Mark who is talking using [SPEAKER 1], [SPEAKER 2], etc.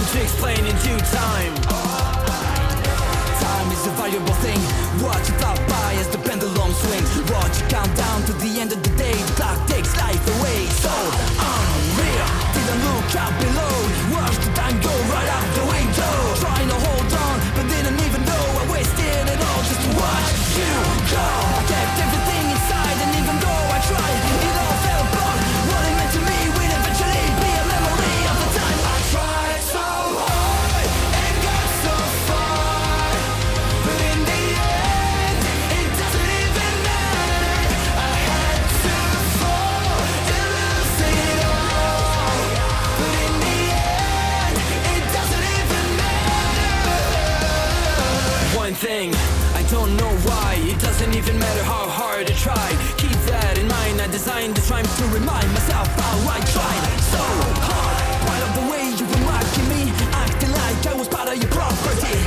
[SPEAKER 1] time to explain in due time. Time is a valuable thing. Watch it fly by as the pendulum swings. Watch it count down to the end of the day. The clock takes life away. So unreal. Didn't look out below. Watch the time go right out the window. Trying to hold on, but didn't even know I wasted it all just to watch you go. I kept everything inside, and even though I tried, it all fell apart. What it meant to me will eventually be a memory of the time I tried so hard and got so far. But in the end, it doesn't even matter. I had to fall to lose it all. But in the end, it doesn't even matter. One thing, I don't know why. It doesn't even matter how hard I try. Keep that in mind. I designed this rhyme to remind myself how I tried so hard. Right up the way you were mocking me, acting like I was part of your property.